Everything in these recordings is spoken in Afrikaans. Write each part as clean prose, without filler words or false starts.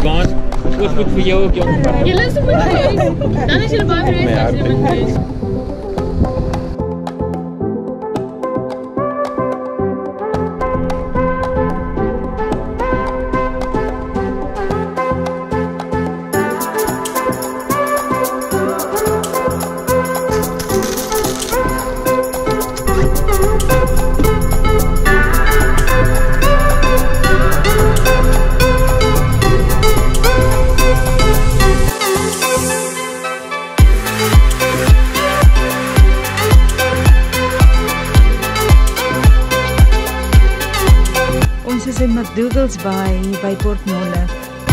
advance. Ook goed vir jou ook, jong. Julle is op die huis. Dan is julle baie verwees as julle moet huis. Ons is in McDougall's Bay hier by Port Molle.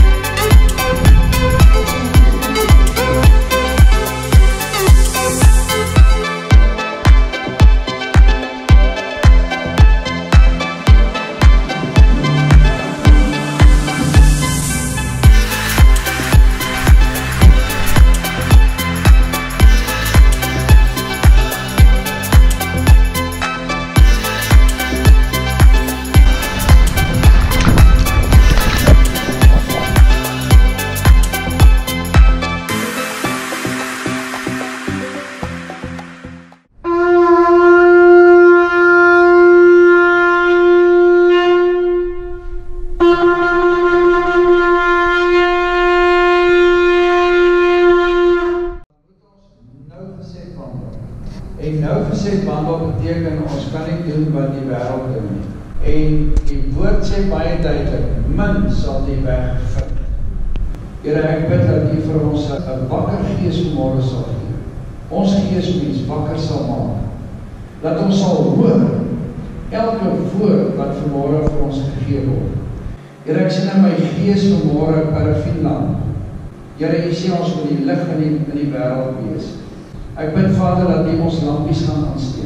En nou gesê wandel beteken ons kan nie doen wat die wêreld doen nie. En die woord sê baie duidelik, min sal die weg vind. Here, ek bid dat U vir ons 'n wakker gees vanmôre sal gee. Ons geesmens wakker sal maak. Dat ons sal hoor elke woord wat vanmôre vir ons gegee word. Here, ek sien in my gees vanmôre Parafinland. Here, U sê ons moet die lig in die wêreld wees. Ek bid Vader dat U ons lampies gaan aansteek.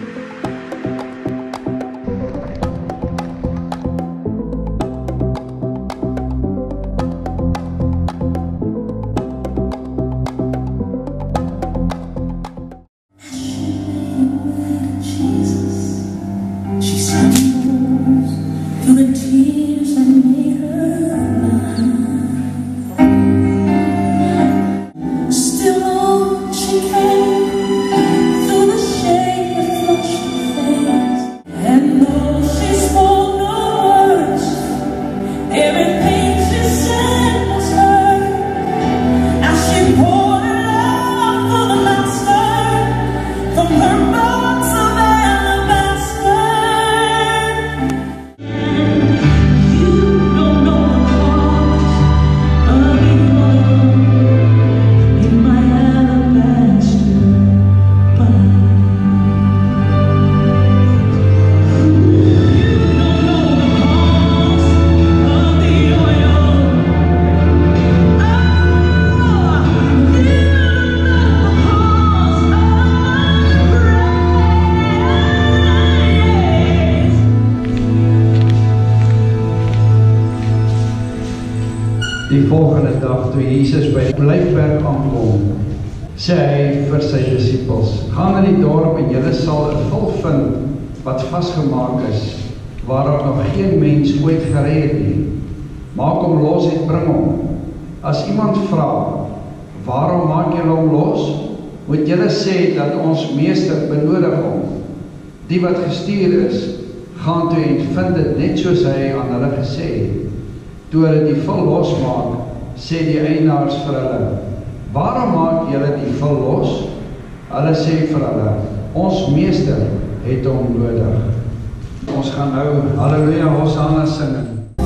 Die volgende dag, toe Jesus by Olijfberg aankom, sê hy vir sy disippels, gaan na die dorp en julle sal 'n vul vind wat vasgemaak is, waarop nog geen mens ooit gerei het nie. Maak hom los en bring hom. As iemand vra, waarom maak julle hom los? Moet julle sê dat ons meester benodig hom. Die wat gestuur is, gaan toe en vind dit net soos hy aan hulle gesê het. Toe hulle die vul losmaak, sê die eienaars vir hulle, waarom maak julle die vul los? Hulle sê vir hulle, ons meester het hom nodig. Ons gaan nou Halleluja Hosanna sing.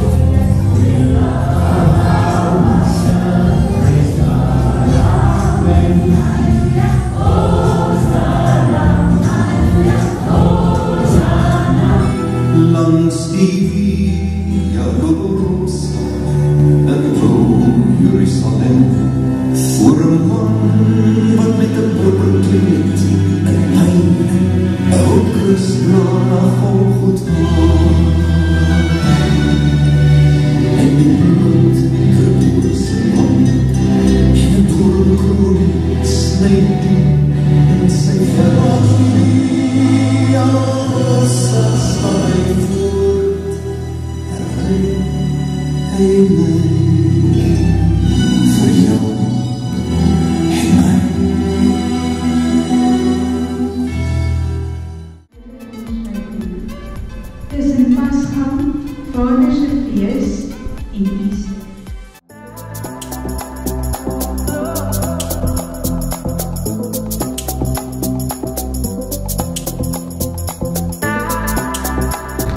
Langs die jaloers in Jerusalem, voor 'n man wat met 'n purperkleed en pyn 'n ou kruis na Golgotha.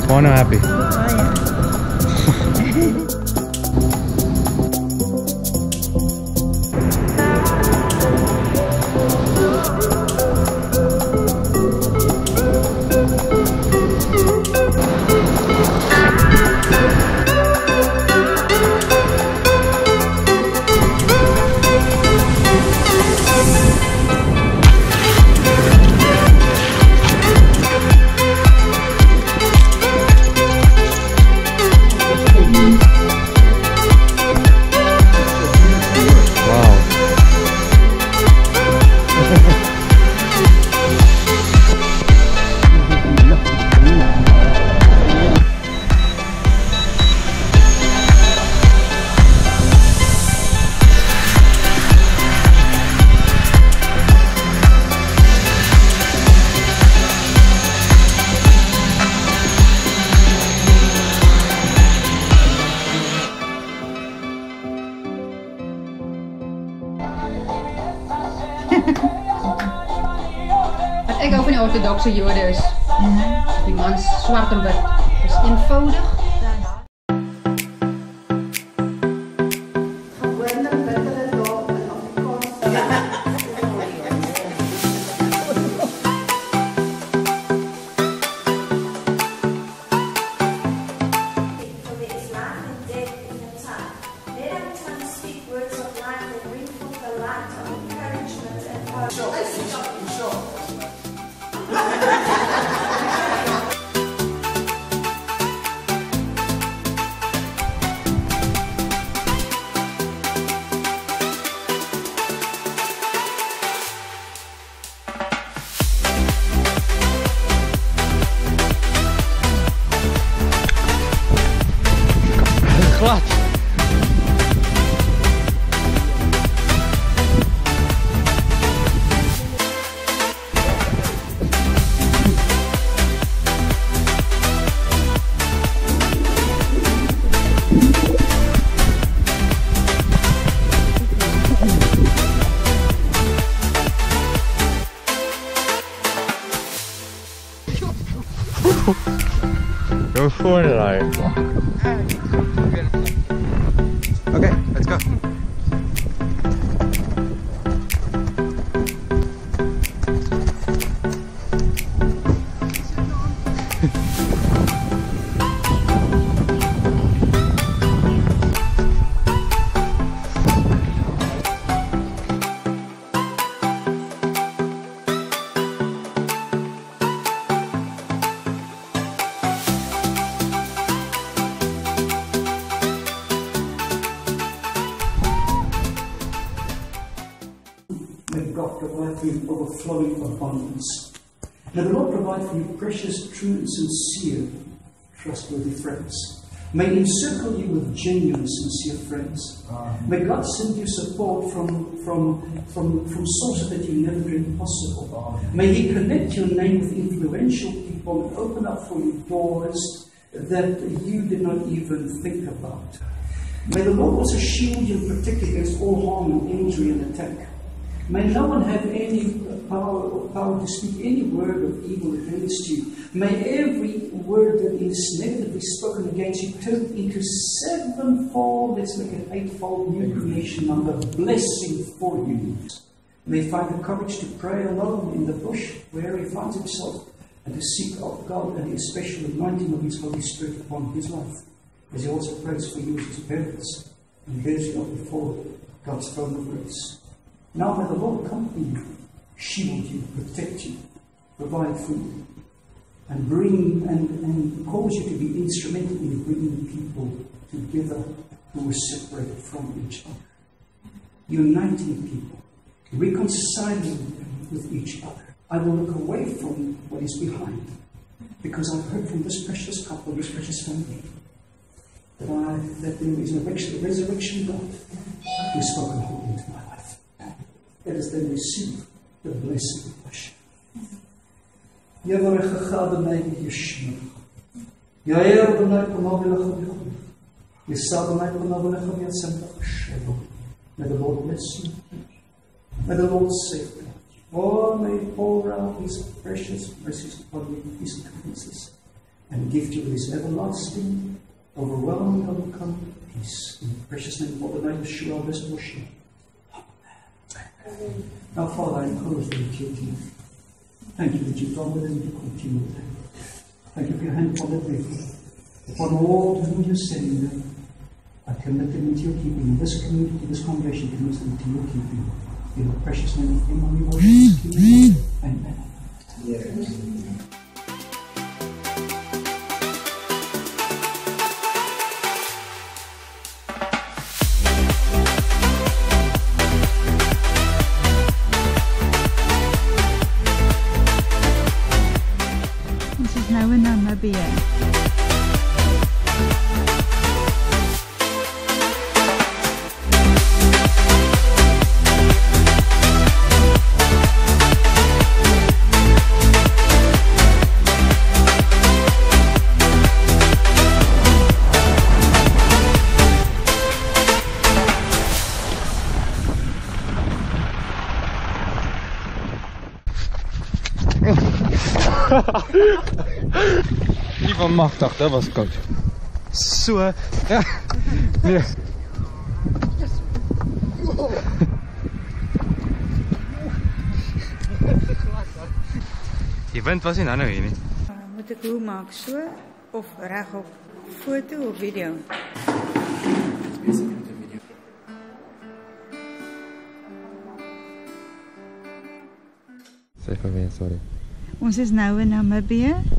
Mono happy. Wat ik ook van de orthodoxe Joden is. Die man is zwart en wit. Dus eenvoudig. Glad. Go for it, okay, let's go. May God provide for you overflowing abundance. May the Lord provide for you precious, true, and sincere, trustworthy friends. May He encircle you with genuine, sincere friends. May God send you support from sources that you never dreamed possible. May He connect your name with influential people and open up for you doors that you did not even think about. May the Lord also shield you and protect you against all harm and injury and attack. May no one have any power to speak any word of evil against you. May every word that is negatively spoken against you turn into sevenfold, let's make it eightfold, new creation number, blessing for you. May he find the courage to pray alone in the bush, where he finds himself, and to seek out God and the special anointing of His Holy Spirit upon his life, as he also prays for you as his parents, and bears you up before God's throne of grace. Now may the Lord accompany you, shield you, protect you, provide for you, and bring and cause you to be instrumental in bringing people together who were separated from each other, uniting people, reconciling them with each other. I will look away from what is behind, because I've heard from this precious couple, this precious family, that there is a resurrection God who has spoken holy into my life. Let us then receive the blessing of worship. Yavarechacha b'nei Yeshua. Yair b'nei panav elecha b'chol. Yisah b'nei panav elecha v'yatzem b'chashem. May the Lord bless you. May the Lord safeguard you. Oh, may He pour out His precious mercies upon you, His kindnesses. and gift you with His everlasting, overwhelming, uncommon peace. In the precious name of the name of Yeshua, blessed worship. Amen. Now, Father, I encourage you to your team. Thank you that you've gone with them to continue with them. Thank you for your hand upon their people. Upon all to whom you're sending them, I commit them into your keeping. This community, this congregation commits them into your keeping. In the precious name of Him, we worship you. Amen. Yes. Ons is nou in Namibië. Die van machtig, dat was koud. Zo, ja. Nee. Die wind was nie nou hier nie. Moet ek hoe maak, so of regop? Foto of video? Sê vir my, sorry. Ons is nou in Namibië.